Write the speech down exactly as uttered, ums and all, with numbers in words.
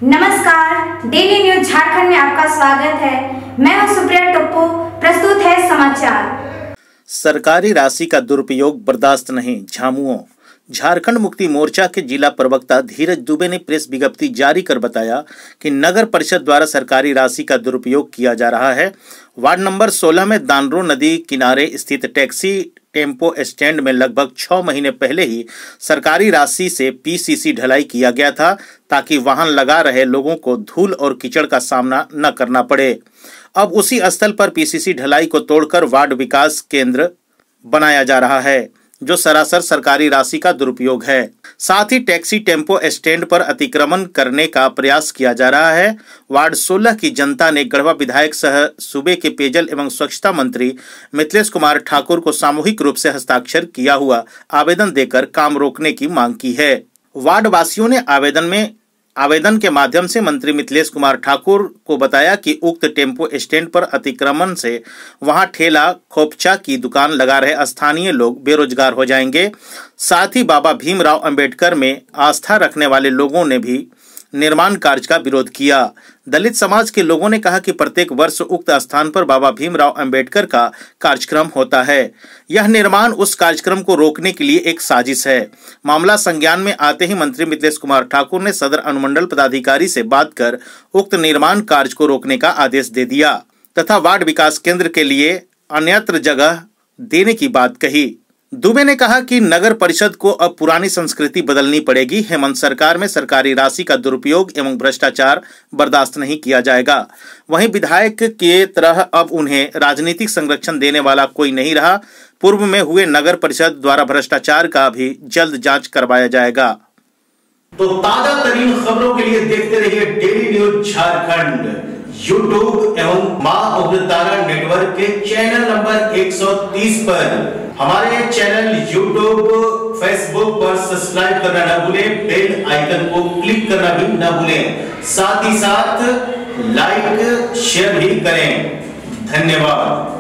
नमस्कार, daily news Jharkhand में आपका स्वागत है। मैं हूं सुप्रिया टोप्पो। प्रस्तुत है समाचार। सरकारी राशि का दुरुपयोग बर्दाश्त नहीं, झामुमो। झारखंड मुक्ति मोर्चा के जिला प्रवक्ता धीरज दुबे ने प्रेस विज्ञप्ति जारी कर बताया कि नगर परिषद द्वारा सरकारी राशि का दुरुपयोग किया जा रहा है। वार्ड नंबर सोलह में दानरो नदी किनारे स्थित टैक्सी टेम्पो स्टैंड में लगभग छह महीने पहले ही सरकारी राशि से पीसीसी ढलाई किया गया था, ताकि वाहन लगा रहे लोगों को धूल और कीचड़ का सामना न करना पड़े। अब उसी स्थल पर पीसीसी ढलाई को तोड़कर वार्ड विकास केंद्र बनाया जा रहा है, जो सरासर सरकारी राशि का दुरुपयोग है। साथ ही टैक्सी टेम्पो स्टैंड पर अतिक्रमण करने का प्रयास किया जा रहा है। वार्ड सोलह की जनता ने गढ़वा विधायक सह सूबे के पेयजल एवं स्वच्छता मंत्री मिथिलेश कुमार ठाकुर को सामूहिक रूप से हस्ताक्षर किया हुआ आवेदन देकर काम रोकने की मांग की है। वार्ड वासियों ने आवेदन में आवेदन के माध्यम से मंत्री मिथिलेश कुमार ठाकुर को बताया कि उक्त टेम्पो स्टैंड पर अतिक्रमण से वहां ठेला खोपचा की दुकान लगा रहे स्थानीय लोग बेरोजगार हो जाएंगे। साथ ही बाबा भीमराव अंबेडकर में आस्था रखने वाले लोगों ने भी निर्माण कार्य का विरोध किया। दलित समाज के लोगों ने कहा कि प्रत्येक वर्ष उक्त स्थान पर बाबा भीमराव अंबेडकर का कार्यक्रम होता है। यह निर्माण उस कार्यक्रम को रोकने के लिए एक साजिश है। मामला संज्ञान में आते ही मंत्री मिथिलेश कुमार ठाकुर ने सदर अनुमंडल पदाधिकारी से बात कर उक्त निर्माण कार्य को रोकने का आदेश दे दिया तथा वार्ड विकास केंद्र के लिए अन्यत्र जगह देने की बात कही। दुबे ने कहा कि नगर परिषद को अब पुरानी संस्कृति बदलनी पड़ेगी। हेमंत सरकार में सरकारी राशि का दुरुपयोग एवं भ्रष्टाचार बर्दाश्त नहीं किया जाएगा। वहीं विधायक के तरह अब उन्हें राजनीतिक संरक्षण देने वाला कोई नहीं रहा। पूर्व में हुए नगर परिषद द्वारा भ्रष्टाचार का भी जल्द जांच करवाया जाएगा। तो ताजा तरीन खबरों के लिए देखते रहिए डेली न्यूज झारखंड यूट्यूब एवं मां उग्रतारा नेटवर्क के चैनल नंबर एक सौ तीस पर। हमारे चैनल यूट्यूब फेसबुक पर सब्सक्राइब करना न भूलें, बेल आइकन को क्लिक करना भी न भूलें, साथ ही साथ लाइक शेयर भी करें। धन्यवाद।